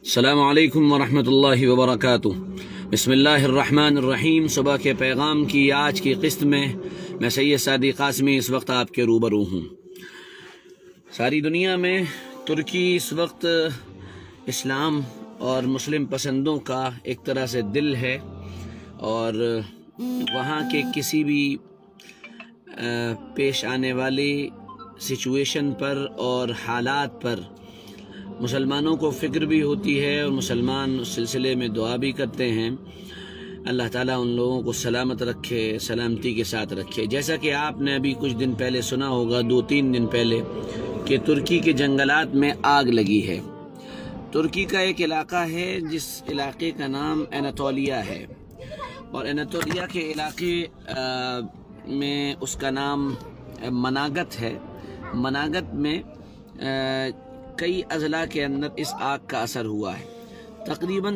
अस्सलामु अलैकुम वरहमतुल्लाहि वबरकातुह। बिस्मिल्लाहिर्रहमानिर्रहीम। सुबह के पैगाम की आज की किस्त में मैं सैयद सादी क़ास्मी इस वक्त आपके रूबरू हूँ। सारी दुनिया में तुर्की इस वक्त इस्लाम और मुस्लिम पसंदों का एक तरह से दिल है और वहाँ के किसी भी पेश आने वाली सिचुएशन पर और हालात पर मुसलमानों को फ़िक्र भी होती है और मुसलमान उस सिलसिले में दुआ भी करते हैं। अल्लाह ताला उन लोगों को सलामत रखे, सलामती के साथ रखे। जैसा कि आपने अभी कुछ दिन पहले सुना होगा, 2-3 दिन पहले, कि तुर्की के जंगलात में आग लगी है। तुर्की का एक इलाका है जिस इलाके का नाम एनातोलिया है और एनातोलिया के इलाके में उसका नाम मनागत है। मनागत में कई अजला के अंदर इस आग का असर हुआ है। तकरीबन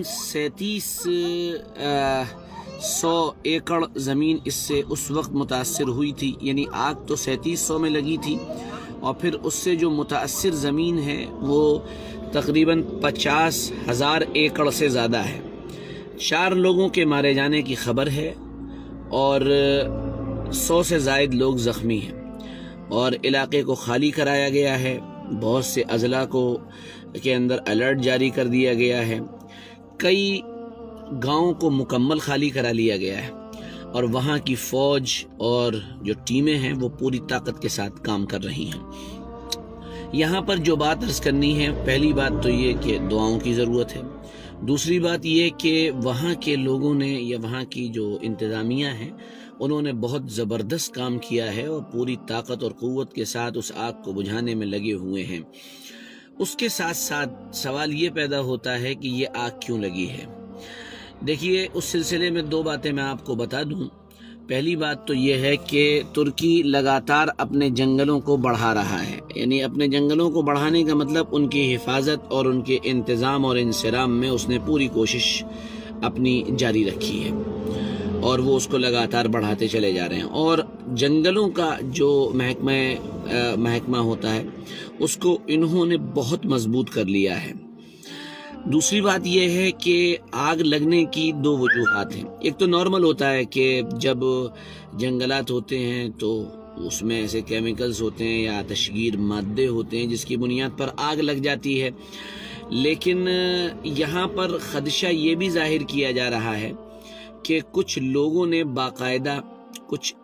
3700 एकड़ ज़मीन इससे उस वक्त मुतासिर हुई थी, यानी आग तो 3700 में लगी थी और फिर उससे जो मुतासिर ज़मीन है वो तकरीबन 50,000 एकड़ से ज़्यादा है। 4 लोगों के मारे जाने की खबर है और 100 से ज़ायद लोग ज़ख्मी हैं और इलाके को खाली कराया गया है। बहुत से अजला के अंदर अलर्ट जारी कर दिया गया है। कई गांवों को मुकम्मल खाली करा लिया गया है और वहाँ की फ़ौज और जो टीमें हैं वो पूरी ताकत के साथ काम कर रही हैं। यहाँ पर जो बात अर्ज़ करनी है, पहली बात तो ये कि दुआओं की ज़रूरत है। दूसरी बात ये कि वहाँ के लोगों ने या वहाँ की जो इंतज़ामिया है उन्होंने बहुत ज़बरदस्त काम किया है और पूरी ताकत और क़ुव्वत के साथ उस आग को बुझाने में लगे हुए हैं। उसके साथ साथ सवाल ये पैदा होता है कि ये आग क्यों लगी है। देखिए, उस सिलसिले में 2 बातें मैं आपको बता दूं। पहली बात तो ये है कि तुर्की लगातार अपने जंगलों को बढ़ा रहा है, यानी अपने जंगलों को बढ़ाने का मतलब उनकी हिफाजत और उनके इंतज़ाम और इंसराम में उसने पूरी कोशिश अपनी जारी रखी है और वो उसको लगातार बढ़ाते चले जा रहे हैं। और जंगलों का जो महकमा होता है उसको इन्होंने बहुत मजबूत कर लिया है। दूसरी बात यह है कि आग लगने की 2 वजूहात हैं। एक तो नॉर्मल होता है कि जब जंगलात होते हैं तो उसमें ऐसे केमिकल्स होते हैं या आतिशगीर मादे होते हैं जिसकी बुनियाद पर आग लग जाती है। लेकिन यहाँ पर खदशा ये भी जाहिर किया जा रहा है कि कुछ लोगों ने बाकायदा कुछ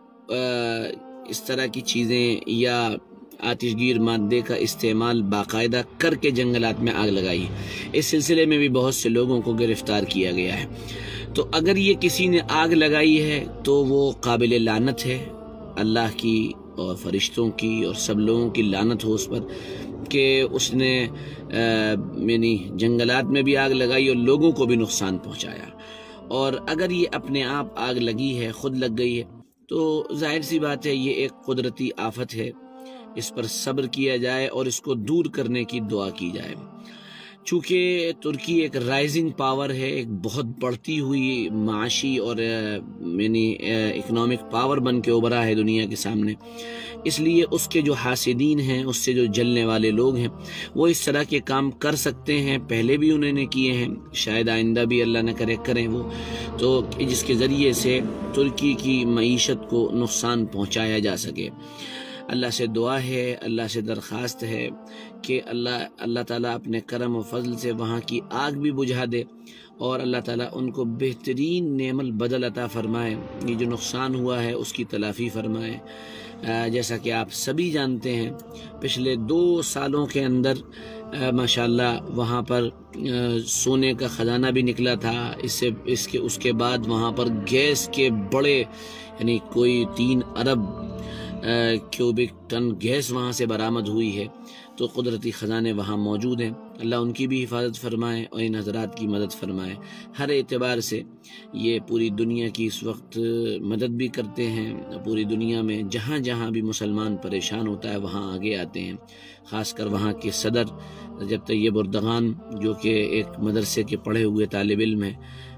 इस तरह की चीज़ें या आतिशगीर मादे का इस्तेमाल बाकायदा करके जंगलात में आग लगाई। इस सिलसिले में भी बहुत से लोगों को गिरफ्तार किया गया है। तो अगर ये किसी ने आग लगाई है तो वो काबिल लानत है। अल्लाह की और फरिश्तों की और सब लोगों की लानत हो उस पर कि उसने यानी जंगलात में भी आग लगाई और लोगों को भी नुकसान पहुँचाया। और अगर ये अपने आप आग लगी है, खुद लग गई है, तो जाहिर सी बात है ये एक कुदरती आफत है। इस पर सब्र किया जाए और इसको दूर करने की दुआ की जाए। चूँकि तुर्की एक राइजिंग पावर है, एक बहुत बढ़ती हुई माशी और यानी इकनॉमिक पावर बन के उभरा है दुनिया के सामने, इसलिए उसके जो हासिदीन हैं, उससे जो जलने वाले लोग हैं, वो इस तरह के काम कर सकते हैं। पहले भी उन्होंने किए हैं, शायद आइंदा भी अल्लाह न करे करें वो, तो जिसके ज़रिए से तुर्की की मईशत को नुकसान पहुँचाया जा सके। अल्लाह से दुआ है, अल्लाह से दरख्वास्त है कि अल्लाह ताला अपने करम और फजल से वहाँ की आग भी बुझा दे और अल्लाह ताला उनको बेहतरीन नेमल बदल अता फरमाए। ये जो नुकसान हुआ है उसकी तलाफ़ी फरमाए। जैसा कि आप सभी जानते हैं, पिछले 2 सालों के अंदर माशाल्लाह वहाँ पर सोने का ख़जाना भी निकला था। उसके बाद वहाँ पर गैस के बड़े यानी कोई 3 अरब क्यूबिक टन गैस वहाँ से बरामद हुई है। तो कुदरती ख़जाने वहाँ मौजूद हैं। अल्लाह उनकी भी हिफाजत फरमाए और इन हज़रात की मदद फरमाए। हर एतबार से ये पूरी दुनिया की इस वक्त मदद भी करते हैं। पूरी दुनिया में जहाँ जहाँ भी मुसलमान परेशान होता है वहाँ आगे आते हैं। ख़ासकर वहाँ के सदर रजब तैयब एर्दोगान, जो कि एक मदरसे के पढ़े हुए तालिब इल्म हैं,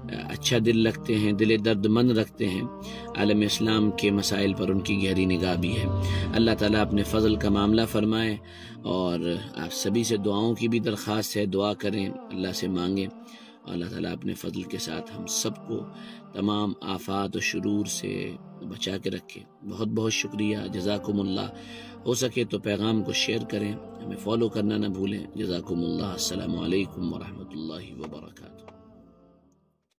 اچھا دل رکھتے ہیں، دل درد مند رکھتے ہیں، عالم اسلام کے مسائل پر ان کی گہری نگاہ بھی ہے۔ اللہ تعالیٰ اپنے فضل کا معاملہ فرمائے، اور آپ سبھی سے دعاؤں کی بھی درخواست ہے، دعا کریں، اللہ سے مانگیں، اور اللہ تعالیٰ اپنے فضل کے ساتھ ہم سب کو تمام آفات و شرور سے بچا کے رکھے۔ بہت بہت شکریہ، جزاکم اللہ۔ ہو سکے تو پیغام کو شیئر کریں، ہمیں فالو کرنا نہ بھولیں۔ جزاکم اللہ۔ السلام علیکم ورحمۃ اللہ وبرکاتہ۔